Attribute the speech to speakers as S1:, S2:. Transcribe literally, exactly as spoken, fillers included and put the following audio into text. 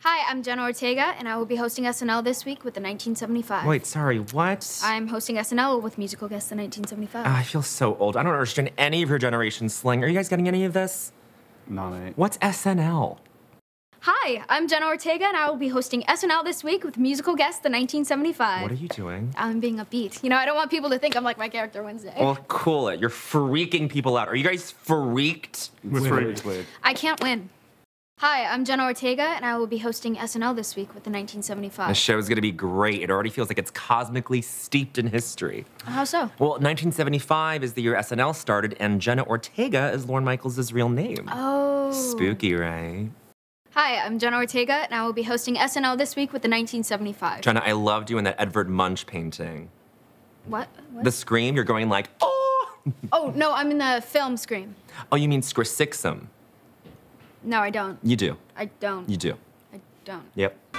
S1: Hi, I'm Jenna Ortega, and I will be hosting S N L this week with the nineteen seventy-five.
S2: Wait, sorry, what?
S1: I'm hosting S N L with musical guest the nineteen seventy-five.
S2: Ah, I feel so old. I don't understand any of your generation's slang. Are you guys getting any of this?
S3: No, mate.
S2: What's S N L?
S1: Hi, I'm Jenna Ortega, and I will be hosting S N L this week with musical guest the nineteen seventy-five.
S2: What are you doing?
S1: I'm being upbeat. You know, I don't want people to think I'm like my character Wednesday.
S2: Well, cool it. You're freaking people out. Are you guys freaked?
S3: It's Wait, weird. wait, wait.
S1: I can't win. Hi, I'm Jenna Ortega, and I will be hosting S N L this week with the nineteen seventy-five.
S2: The show's gonna be great. It already feels like it's cosmically steeped in history.
S1: How so?
S2: Well, nineteen seventy-five is the year S N L started, and Jenna Ortega is Lorne Michaels' real name.
S1: Oh.
S2: Spooky, right?
S1: Hi, I'm Jenna Ortega, and I will be hosting S N L this week with the nineteen seventy-five.
S2: Jenna, I loved you in that Edvard Munch painting.
S1: What? What?
S2: The scream, you're going like, oh!
S1: Oh, no, I'm in the film Scream.
S2: Oh, you mean Scrisixum?
S1: No, I don't.
S2: You do.
S1: I don't.
S2: You do.
S1: I don't.
S2: Yep.